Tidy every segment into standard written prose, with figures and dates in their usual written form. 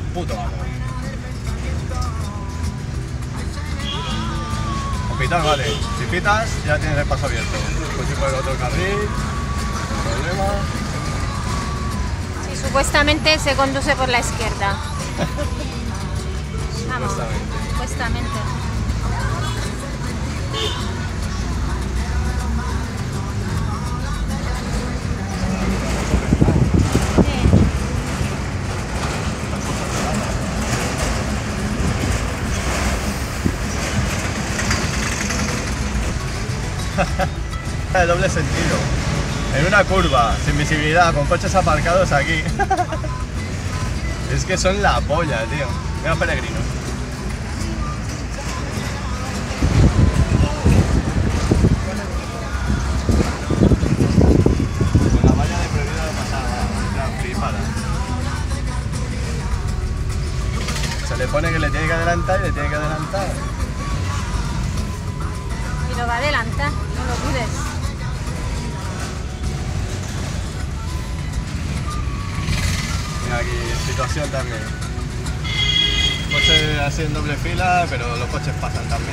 puto amo. Pitar, vale. Si pitas, ya tienes el paso abierto. Pues si por el otro carril, no hay problema. Sí, supuestamente se conduce por la izquierda. Vamos, supuestamente. De doble sentido. En una curva, sin visibilidad, con coches aparcados aquí. Es que son la polla, tío. Mira, peregrinos. Con la valla de prohibido de pasar, la flipada. Se le pone que le tiene que adelantar y le tiene que adelantar. Y lo va a adelantar, no lo dudes. Mira aquí, situación también. Coches así en doble fila, pero los coches pasan también.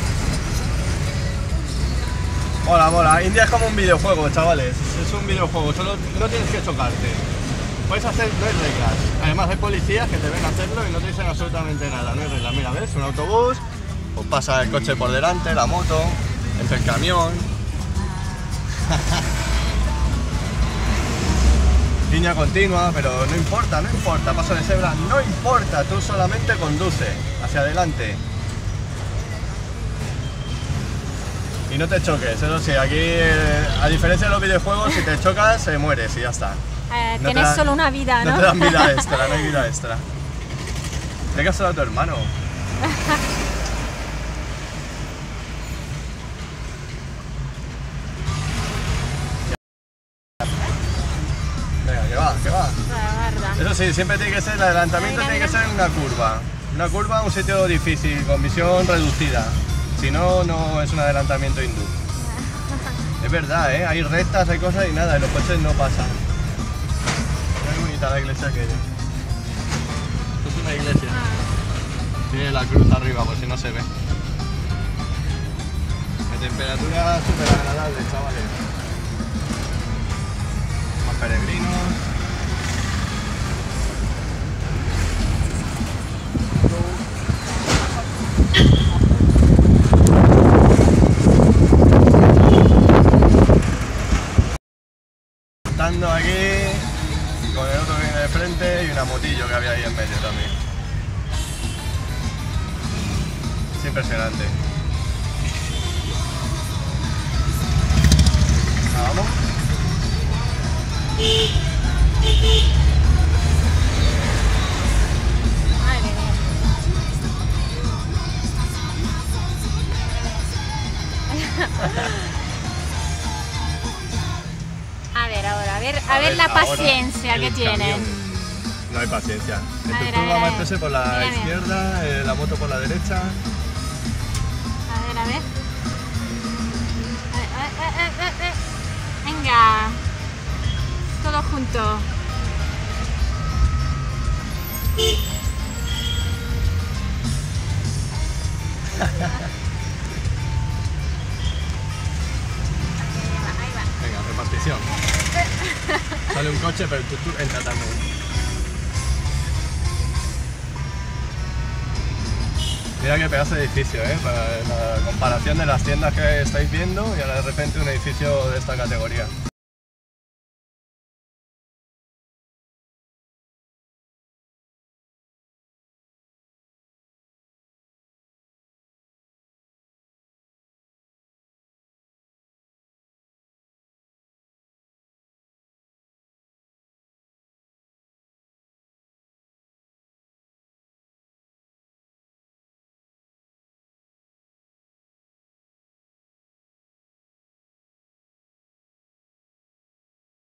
Mola, mola. India es como un videojuego, chavales. Es un videojuego, solo no tienes que chocarte. Puedes hacer, no hay reglas. Además hay policías que te ven a hacerlo y no te dicen absolutamente nada. No hay reglas. Mira, ¿ves? Un autobús, pues pasa el coche por delante, la moto, entra el camión. Línea continua, pero no importa, no importa. Paso de cebra, no importa. Tú solamente conduce hacia adelante. Y no te choques, eso sí, aquí a diferencia de los videojuegos, si te chocas, mueres y ya está. No tienes solo una vida, ¿no? No te dan vida extra, no hay vida extra. Déjaselo a tu hermano. Venga, que va, que va. Eso sí, siempre tiene que ser, el adelantamiento tiene que ser en una curva. Una curva, un sitio difícil, con visión reducida. Si no, no es un adelantamiento hindú. Es verdad, ¿eh? Hay rectas, hay cosas y nada, y los coches no pasan. Muy bonita la iglesia aquella. Esto es una iglesia. Tiene la cruz arriba, por si no se ve. La temperatura súper agradable, chavales. Más peregrinos. Aquí con el otro que viene de frente y una motillo que había ahí en medio también. Es impresionante. Vamos. A ver la paciencia que tienen. No hay paciencia. El tubo va a meterse por la izquierda, la moto por la derecha. A ver. Venga. Todo junto. Venga, repartición. Sale un coche, pero tú entra también. Mira qué pedazo de edificio, para la comparación de las tiendas que estáis viendo y ahora de repente un edificio de esta categoría.